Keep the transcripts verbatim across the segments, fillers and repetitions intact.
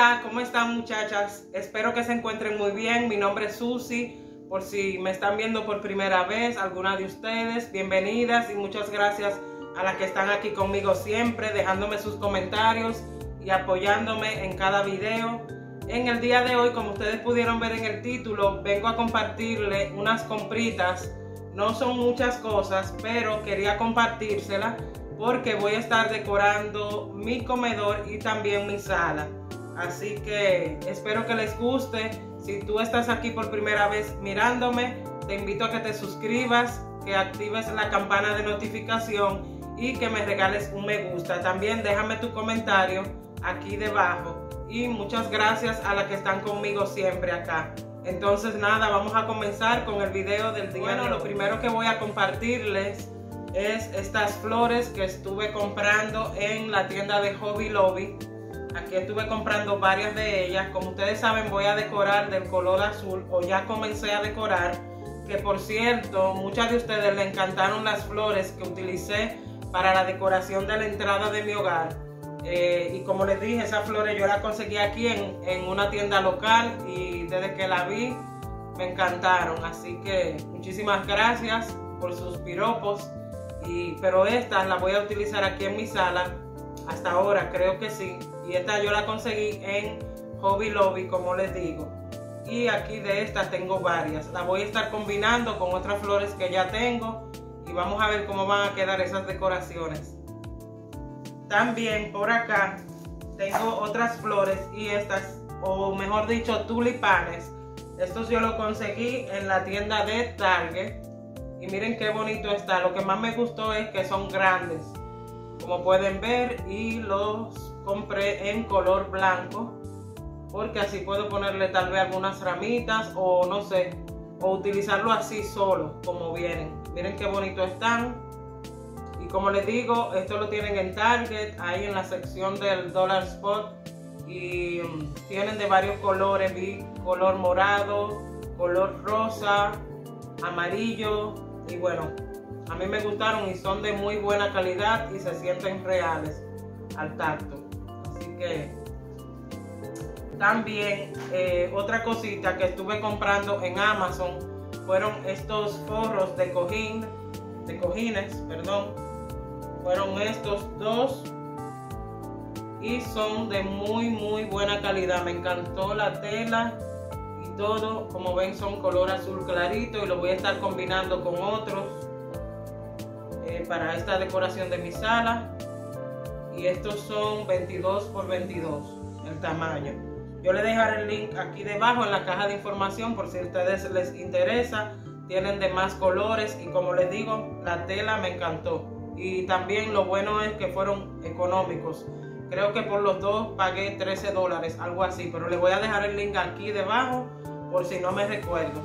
Hola, ¿cómo están muchachas? Espero que se encuentren muy bien. Mi nombre es Susi. Por si me están viendo por primera vez, alguna de ustedes, bienvenidas y muchas gracias a las que están aquí conmigo siempre, dejándome sus comentarios y apoyándome en cada video. En el día de hoy, como ustedes pudieron ver en el título, vengo a compartirle unas compritas. No son muchas cosas, pero quería compartírselas porque voy a estar decorando mi comedor y también mi sala. Así que espero que les guste. Si tú estás aquí por primera vez mirándome, te invito a que te suscribas, que actives la campana de notificación y que me regales un me gusta. También déjame tu comentario aquí debajo. Y muchas gracias a las que están conmigo siempre acá. Entonces nada, vamos a comenzar con el video del día. Bueno, lo primero que voy a compartirles es estas flores que estuve comprando en la tienda de Hobby Lobby. Aquí estuve comprando varias de ellas. Como ustedes saben, voy a decorar del color azul, o ya comencé a decorar. Que por cierto, muchas de ustedes le encantaron las flores que utilicé para la decoración de la entrada de mi hogar. Eh, y como les dije, esas flores yo las conseguí aquí en, en una tienda local y desde que la vi me encantaron. Así que muchísimas gracias por sus piropos. Y, pero estas las voy a utilizar aquí en mi sala. Hasta ahora creo que sí. Y esta yo la conseguí en Hobby Lobby, como les digo. Y aquí de estas tengo varias. Las voy a estar combinando con otras flores que ya tengo. Y vamos a ver cómo van a quedar esas decoraciones. También por acá tengo otras flores y estas, o mejor dicho, tulipanes. Estos yo los conseguí en la tienda de Target. Y miren qué bonito está. Lo que más me gustó es que son grandes, como pueden ver, y los compré en color blanco porque así puedo ponerle tal vez algunas ramitas o no sé, o utilizarlo así solo como vienen. Miren qué bonito están. Y como les digo, esto lo tienen en Target, ahí en la sección del Dollar Spot, y um, tienen de varios colores. Vi color morado, color rosa, amarillo, y bueno, a mí me gustaron y son de muy buena calidad y se sienten reales al tacto. Así que también eh, otra cosita que estuve comprando en Amazon fueron estos forros de cojín, de cojines, perdón. Fueron estos dos y son de muy muy buena calidad. Me encantó la tela y todo. Como ven, son color azul clarito y lo voy a estar combinando con otros eh, para esta decoración de mi sala. Y estos son veintidós por veintidós el tamaño. Yo les dejaré el link aquí debajo en la caja de información por si a ustedes les interesa. Tienen de más colores y como les digo, la tela me encantó. Y también lo bueno es que fueron económicos. Creo que por los dos pagué trece dólares, algo así. Pero les voy a dejar el link aquí debajo por si no me recuerdo.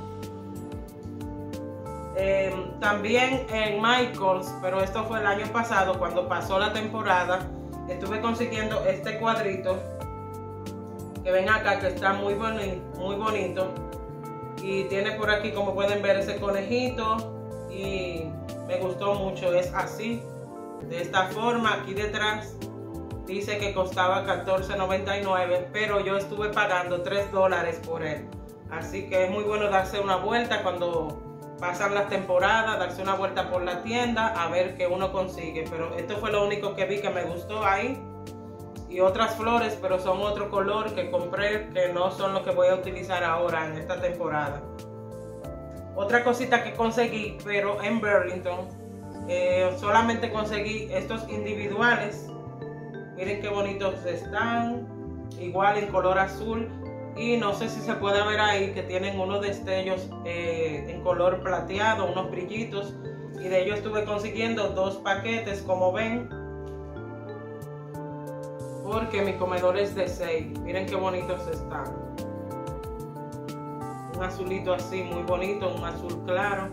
Eh, también en Michaels, pero esto fue el año pasado cuando pasó la temporada, estuve consiguiendo este cuadrito que ven acá, que está muy bonito, muy bonito. Y tiene por aquí, como pueden ver, ese conejito y me gustó mucho. Es así, de esta forma. Aquí detrás dice que costaba catorce noventa y nueve, pero yo estuve pagando tres dólares por él. Así que es muy bueno darse una vuelta cuando pasan las temporadas, darse una vuelta por la tienda a ver qué uno consigue. Pero esto fue lo único que vi que me gustó ahí. Y otras flores, pero son otro color que compré, que no son los que voy a utilizar ahora en esta temporada. Otra cosita que conseguí, pero en Burlington, eh, solamente conseguí estos individuales. Miren qué bonitos están, igual en color azul. Y no sé si se puede ver ahí que tienen unos destellos eh, en color plateado, unos brillitos. Y de ellos estuve consiguiendo dos paquetes, como ven, porque mi comedor es de seis. Miren qué bonitos están. Un azulito así muy bonito, un azul claro.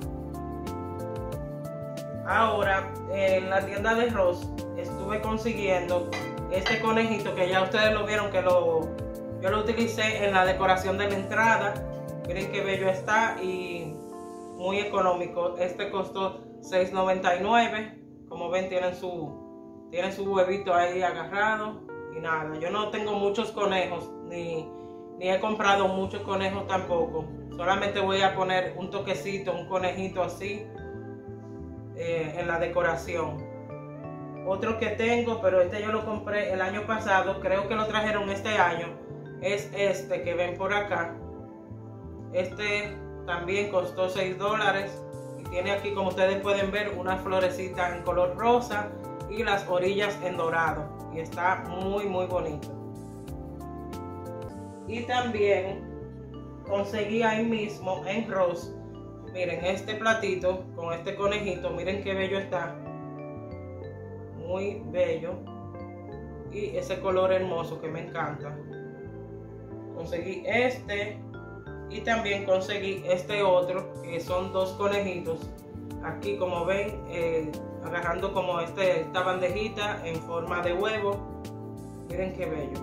Ahora en la tienda de Ross estuve consiguiendo este conejito que ya ustedes lo vieron, que lo, yo lo utilicé en la decoración de la entrada. Miren qué bello está y muy económico. Este costó seis noventa y nueve. Como ven, tienen su, tienen su huevito ahí agarrado. y nada. Yo no tengo muchos conejos, ni, ni he comprado muchos conejos tampoco. Solamente voy a poner un toquecito, un conejito así eh, en la decoración. Otro que tengo, pero este yo lo compré el año pasado, creo que lo trajeron este año, es este que ven por acá. Este también costó seis dólares y tiene aquí, como ustedes pueden ver, una florecita en color rosa y las orillas en dorado, y está muy muy bonito. Y también conseguí ahí mismo en Ross, miren, este platito con este conejito, miren qué bello está, muy bello, y ese color hermoso que me encanta. Conseguí este y también conseguí este otro, que son dos conejitos aquí, como ven, eh, agarrando como este, esta bandejita en forma de huevo. Miren qué bello.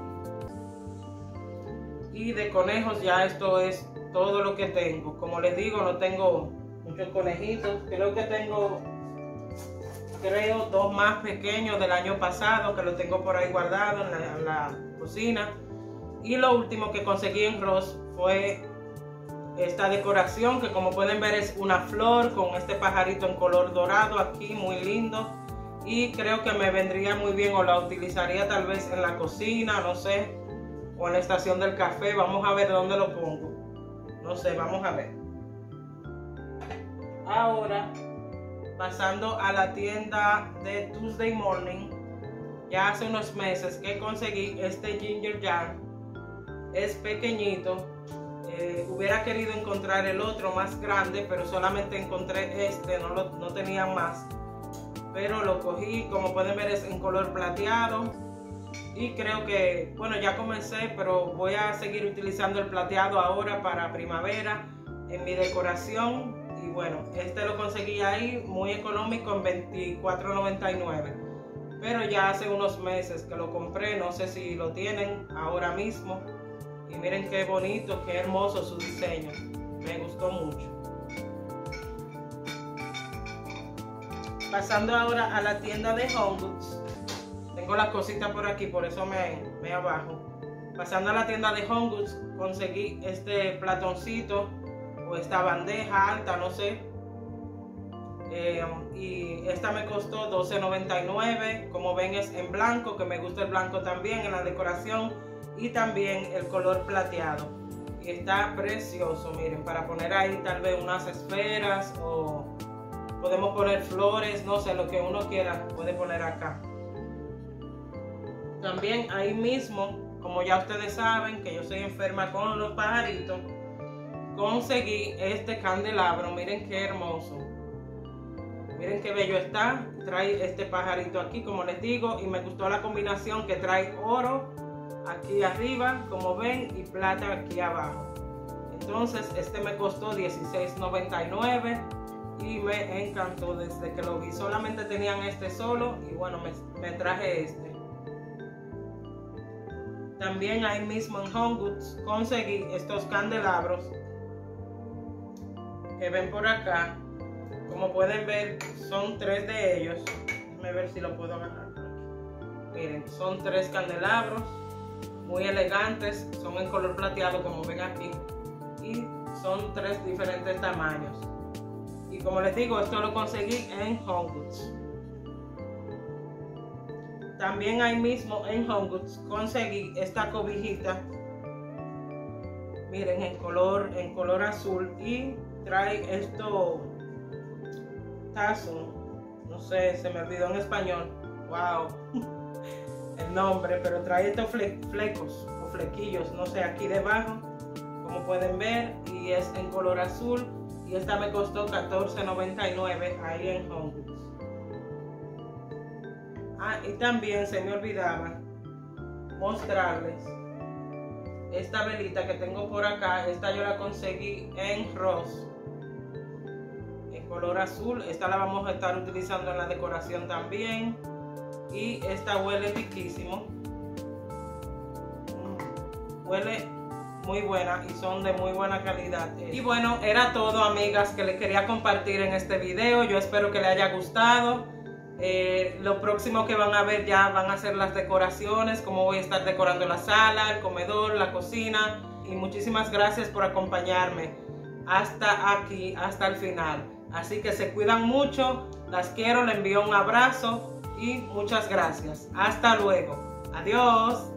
Y de conejos ya esto es todo lo que tengo. Como les digo, no tengo muchos conejitos. Creo que tengo, creo, dos más pequeños del año pasado, que los tengo por ahí guardados en la, en la cocina. Y lo último que conseguí en Ross fue esta decoración, que como pueden ver es una flor con este pajarito en color dorado aquí, muy lindo. Y creo que me vendría muy bien, o la utilizaría tal vez en la cocina, no sé, o en la estación del café. Vamos a ver dónde lo pongo, no sé, vamos a ver. Ahora, pasando a la tienda de Tuesday Morning, ya hace unos meses que conseguí este ginger jar. Es pequeñito. Eh, hubiera querido encontrar el otro más grande, pero solamente encontré este, no, lo, no tenía más. Pero lo cogí, como pueden ver es en color plateado. Y creo que, bueno, ya comencé, pero voy a seguir utilizando el plateado ahora para primavera en mi decoración. Y bueno, este lo conseguí ahí muy económico en veinticuatro noventa y nueve. Pero ya hace unos meses que lo compré, no sé si lo tienen ahora mismo. Y miren qué bonito, qué hermoso su diseño. Me gustó mucho. Pasando ahora a la tienda de Home Goods. Tengo las cositas por aquí, por eso me, me abajo. Pasando a la tienda de Home Goods, conseguí este platoncito o esta bandeja alta, no sé. Eh, y esta me costó doce noventa y nueve. Como ven es en blanco, que me gusta el blanco también en la decoración. Y también el color plateado. Y está precioso, miren, para poner ahí tal vez unas esferas, o podemos poner flores, no sé, lo que uno quiera puede poner acá. También ahí mismo, como ya ustedes saben que yo soy enferma con los pajaritos, conseguí este candelabro. Miren qué hermoso, miren qué bello está. Trae este pajarito aquí, como les digo, y me gustó la combinación que trae oro aquí arriba, como ven, y plata aquí abajo. Entonces este me costó dieciséis noventa y nueve y me encantó desde que lo vi. Solamente tenían este solo y bueno, me, me traje este. También ahí mismo en Home Goods conseguí estos candelabros que ven por acá. Como pueden ver, son tres de ellos. Déjenme ver si lo puedo agarrar. Miren, son tres candelabros muy elegantes, son en color plateado, como ven aquí, y son tres diferentes tamaños. Y como les digo, esto lo conseguí en Home Goods. También ahí mismo en Home Goods conseguí esta cobijita, miren, en color en color azul, y trae esto tazo, no sé, se me olvidó en español, wow el nombre, pero trae estos fle flecos o flequillos, no sé, aquí debajo, como pueden ver, y es en color azul. Y esta me costó catorce noventa y nueve ahí en Home Goods. Ah, y también se me olvidaba mostrarles esta velita que tengo por acá. Esta yo la conseguí en Ross, en color azul. Esta la vamos a estar utilizando en la decoración también. Y esta huele riquísimo, mm, huele muy buena y son de muy buena calidad. Y bueno, era todo, amigas, que les quería compartir en este video. Yo espero que les haya gustado. Eh, lo próximo que van a ver ya van a ser las decoraciones, cómo voy a estar decorando la sala, el comedor, la cocina. Y muchísimas gracias por acompañarme hasta aquí, hasta el final. Así que se cuidan mucho, las quiero, les envío un abrazo y muchas gracias. Hasta luego. Adiós.